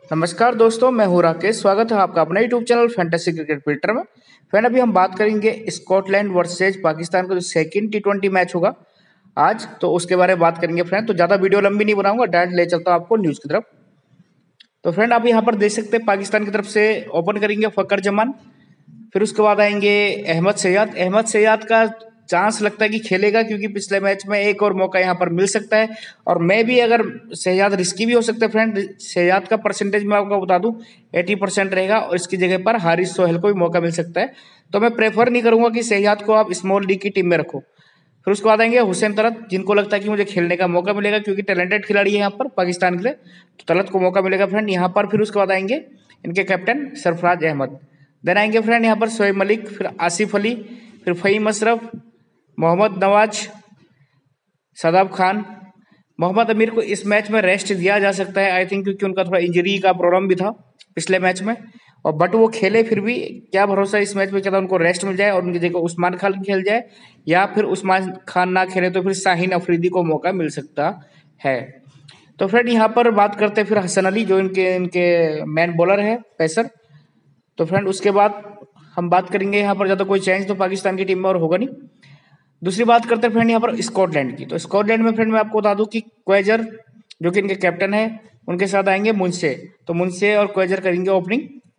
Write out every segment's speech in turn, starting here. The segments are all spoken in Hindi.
नमस्कार दोस्तों, मैं हूं राकेश। स्वागत है आपका अपने YouTube channel fantasy cricket filter में। फ्रेंड, अभी हम बात करेंगे स्कॉटलैंड वर्सेज पाकिस्तान का जो सेकंड टी20 मैच होगा आज, तो उसके बारे में बात करेंगे। फ्रेंड, तो ज़्यादा वीडियो लंबी नहीं बनाऊंगा, डायरेक्ट ले चलता हूं आपको न्यूज़ की तरफ। तो फ्रेंड, आप यहाँ पर देख सकते हैं पाकिस्तान की तरफ से ओपन करेंगे फ़खर जमान, फिर उसके बाद आएंगे अहमद सैयाद। अहमद सैयाद का चांस लगता है कि खेलेगा, क्योंकि पिछले मैच में एक और मौका यहाँ पर मिल सकता है। और मैं भी अगर सैयाद रिस्की भी हो सकता है फ्रेंड, सैयाद का परसेंटेज मैं आपको बता दूं 80% रहेगा, और इसकी जगह पर हारिस सोहेल को भी मौका मिल सकता है। तो मैं प्रेफर नहीं करूंगा कि सैयाद को आप स्मॉल लीग की टीम में रखो। फिर उसके बाद आएंगे हुसैन तलत, जिनको लगता है कि मुझे खेलने का मौका मिलेगा, क्योंकि टैलेंटेड खिलाड़ी है यहाँ पर पाकिस्तान के लिए, तो तलत को मौका मिलेगा फ्रेंड यहाँ पर। फिर उसके बाद आएंगे इनके कैप्टन सरफराज अहमद। देन आएंगे फ्रेंड यहाँ पर शोएब मलिक, फिर आसिफ अली, फिर फ़हीम अशरफ, मोहम्मद नवाज, शादाब खान। मोहम्मद अमीर को इस मैच में रेस्ट दिया जा सकता है आई थिंक, क्योंकि उनका थोड़ा इंजरी का प्रॉब्लम भी था पिछले मैच में, और बट वो खेले फिर भी। क्या भरोसा इस मैच में, क्या उनको रेस्ट मिल जाए और उनकी जगह उस्मान खान खेल जाए, या फिर उस्मान खान ना खेले तो फिर शाहीन अफरीदी को मौका मिल सकता है। तो फ्रेंड यहाँ पर बात करते हैं फिर हसन अली, जो इनके इनके मैन बॉलर है, पेसर। तो फ्रेंड उसके बाद हम बात करेंगे यहाँ पर ज़्यादा कोई चेंज तो पाकिस्तान की टीम में और होगा नहीं। दूसरी बात करते हैं फ्रेंड यहाँ पर स्कॉटलैंड की। तो स्कॉटलैंड में फ्रेंड मैं आपको बता दूं कि क्वेजर, जो कि इनके कैप्टन है, उनके साथ आएंगे मुनसे। तो मुनसे और क्वेजर करेंगे ओपनिंग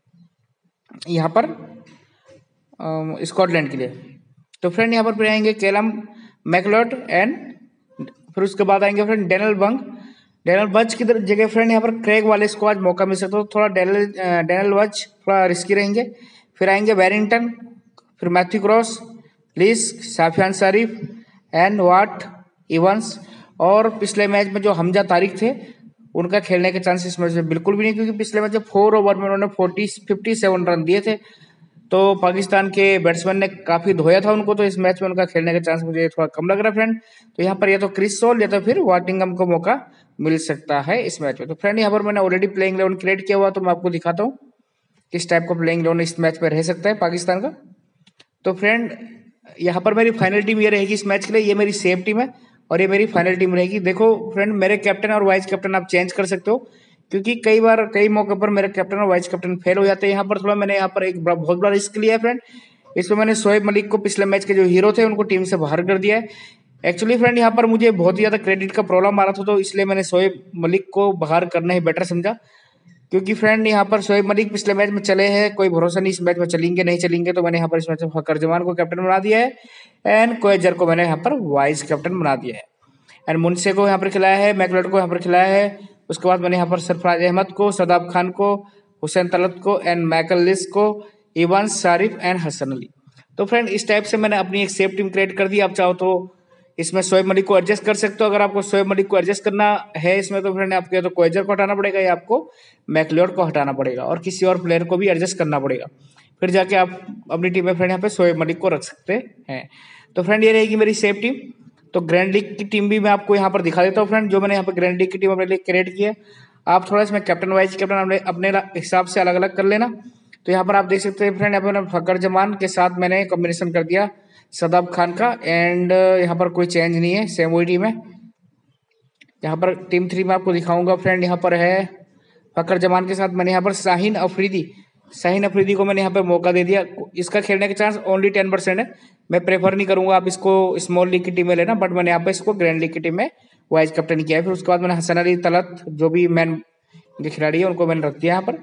यहाँ पर स्कॉटलैंड के लिए। तो फ्रेंड यहाँ पर फिर आएंगे कैलम मैकलॉट एंड, फिर उसके बाद आएंगे फ्रेंड डेनियल बंग। डेनियल बच की जगह फ्रेंड यहाँ पर क्रेग वाले को आज मौका मिल सकता है, तो थोड़ा डेनियल बच थोड़ा रिस्की रहेंगे। फिर आएंगे बैरिंगटन, फिर Matthew Cross, Leask, Safyaan Sharif and Watt Evans. और पिछले मैच में जो हमजा तारिक थे, उनका खेलने के चांसेस इस मैच में बिल्कुल भी नहीं, क्योंकि पिछले मैच में 4 ओवर में उन्होंने 57 रन दिए थे। तो पाकिस्तान के बैट्समैन ने काफी धोया था उनको, तो इस मैच में उनका खेलने का चांस मुझे थोड़ा कम लग रहा है फ्रेंड। तो यहाँ पर या तो क्रिस सोल या तो फिर वाटिंगम को मौका मिल सकता है इस मैच में। तो फ्रेंड यहाँ पर मैंने ऑलरेडी प्लेइंग 11 क्रिएट किया हुआ, तो मैं आपको दिखाता हूँ किस टाइप का प्लेइंग 11 इस मैच में रह सकता है पाकिस्तान का। तो फ्रेंड यहाँ पर मेरी फाइनल टीम ये रहेगी इस मैच के लिए, ये मेरी सेफ टीम है और ये मेरी फाइनल टीम रहेगी। देखो फ्रेंड, मेरे कैप्टन और वाइस कैप्टन आप चेंज कर सकते हो, क्योंकि कई बार कई मौके पर मेरे कैप्टन और वाइस कैप्टन फेल हो जाते हैं। यहाँ पर थोड़ा मैंने यहाँ पर एक बहुत बड़ा रिस्क लिया है फ्रेंड। इसमें मैंने शोएब मलिक को, पिछले मैच के जो हीरो थे, उनको टीम से बाहर कर दिया है। एक्चुअली फ्रेंड यहाँ पर मुझे बहुत ही ज्यादा क्रेडिट का प्रॉब्लम आ रहा था, तो इसलिए मैंने शोएब मलिक को बाहर करना ही बेटर समझा। क्योंकि फ्रेंड यहाँ पर शोएब मलिक पिछले मैच में चले हैं, कोई भरोसा नहीं इस मैच में चलेंगे नहीं चलेंगे, तो मैंने यहाँ पर इस मैच में फखर जमान को कैप्टन बना दिया है एंड क्वेजर को मैंने यहाँ पर वाइस कैप्टन बना दिया है, एंड मुनसे को यहाँ पर खिलाया है, मैकलॉट को यहाँ पर खिलाया है। उसके बाद मैंने यहाँ पर सरफराज अहमद को, शादाब खान को, हुसैन तलत को एंड माइकल लिस को, इवांस शारिफ एंड हसन अली। तो फ्रेंड इस टाइप से मैंने अपनी एक सेफ टीम क्रिएट कर दी। आप चाहो तो इसमें शोएब मलिक को एडजस्ट कर सकते हो। अगर आपको शोएब मलिक को एडजस्ट करना है इसमें, तो फ्रेंड आपको या तो क्वेजर को हटाना पड़ेगा या आपको मैकलियोड को हटाना पड़ेगा, और किसी और प्लेयर को भी एडजस्ट करना पड़ेगा। फिर जाके आप अपनी टीम में फ्रेंड यहाँ पे शोएब मलिक को रख सकते हैं। तो फ्रेंड ये रहेगी मेरी सेफ टीम। तो ग्रैंड लीग की टीम भी मैं आपको यहाँ पर दिखा देता हूँ फ्रेंड, जो मैंने यहाँ पर ग्रैंड लीग की टीम अपने लिए क्रिएट की है। आप थोड़ा इसमें कैप्टन वाइस कैप्टन अपने हिसाब से अलग अलग कर लेना। तो यहाँ पर आप देख सकते हैं फ्रेंड, यहाँ पर मैंने फखर जमान के साथ मैंने कॉम्बिनेशन कर दिया शादाब खान का, एंड यहाँ पर कोई चेंज नहीं है, सेम वही टीम है। यहाँ पर टीम 3 में आपको दिखाऊंगा फ्रेंड, यहाँ पर है फखर जमान के साथ मैंने यहाँ पर शाहीन अफरीदी को मैंने यहाँ पर मौका दे दिया। इसका खेलने का चांस ओनली 10% है। मैं प्रेफर नहीं करूंगा आप इसको स्मॉल लीग की टीम में लेना, बट मैंने यहाँ पर इसको ग्रैंड लीग की टीम में वाइस कैप्टन किया है। फिर उसके बाद मैंने हसन अली, तलत, जो भी मैन के खिलाड़ी है, उनको मैंने रख दिया यहाँ पर।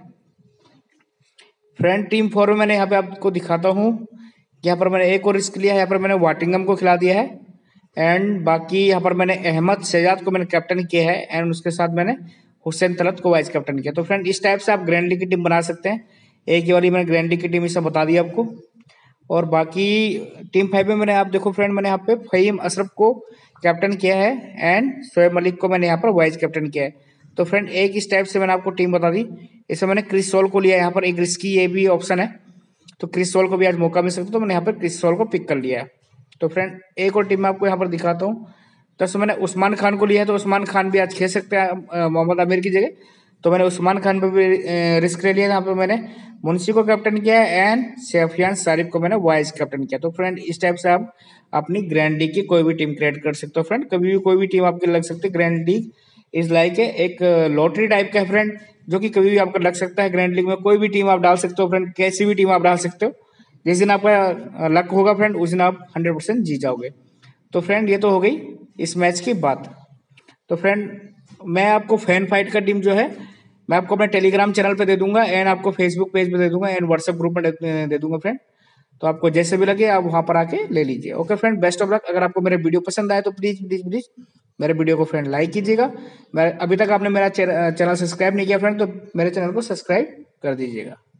फ्रेंड टीम 4 में मैंने यहाँ पे आपको दिखाता हूँ, यहाँ पर मैंने एक और रिस्क लिया है। यहाँ पर मैंने वाटिंगम को खिला दिया है, एंड बाकी यहाँ पर मैंने अहमद सैयाद को मैंने कैप्टन किया है, एंड उसके साथ मैंने हुसैन तलत को वाइस कैप्टन किया। तो फ्रेंड इस टाइप से आप ग्रैंड लीग की टीम बना सकते हैं। एक ही वाली मैंने ग्रैंड लीग की टीम इसे बता दिया आपको। और बाकी टीम 5 में मैंने आप देखो फ्रेंड, मैंने यहाँ पे फ़हीम अशरफ को कैप्टन किया है एंड शोएब मलिक को मैंने यहाँ पर वाइस कैप्टन किया है। तो फ्रेंड एक इस टाइप से मैंने आपको टीम बता दी। इसमें मैंने क्रिस सोल को लिया, यहाँ पर एक रिस्की ये भी ऑप्शन है, तो क्रिस सोल को भी आज मौका मिल सकता है, तो मैंने यहाँ पर क्रिस सोल को पिक कर लिया है। तो फ्रेंड एक और टीम मैं आपको यहाँ पर दिखाता हूँ। तो मैंने उस्मान खान को लिया है, तो उस्मान खान भी आज खेल सकते हैं मोहम्मद आमिर की जगह, तो मैंने उस्मान खान पर भी रिस्क ले लिया। यहाँ पर मैंने मुंशी को कैप्टन किया है एंड सफियान शरीफ को मैंने वाइस कैप्टन किया। तो फ्रेंड इस टाइप से आप अपनी ग्रैंड लीग की कोई भी टीम क्रिएट कर सकते हो फ्रेंड, कभी भी कोई भी टीम आपकी लग सकती है ग्रैंड लीग इज लाइक एक लॉटरी टाइप का है फ्रेंड, जो कि कभी भी आपको लग सकता है। ग्रैंड लीग में कोई भी टीम आप डाल सकते हो फ्रेंड, कैसी भी टीम आप डाल सकते हो। जिस दिन आपका लक होगा फ्रेंड, उस दिन आप 100% जीत जाओगे। तो फ्रेंड ये तो हो गई इस मैच की बात। तो फ्रेंड मैं आपको फैन फाइट का टीम जो है मैं आपको अपने टेलीग्राम चैनल पे दे दूंगा, एंड आपको फेसबुक पेज पे दे दूंगा, एंड व्हाट्सएप ग्रुप में दे दूंगा फ्रेंड। तो आपको जैसे भी लगे आप वहां पर आके ले लीजिए। Okay friend, best of luck. अगर आपको मेरे वीडियो पसंद आए तो प्लीज प्लीज प्लीज मेरे वीडियो को फ्रेंड लाइक कीजिएगा। मैं अभी तक आपने मेरा चैनल सब्सक्राइब नहीं किया फ्रेंड, तो मेरे चैनल को सब्सक्राइब कर दीजिएगा।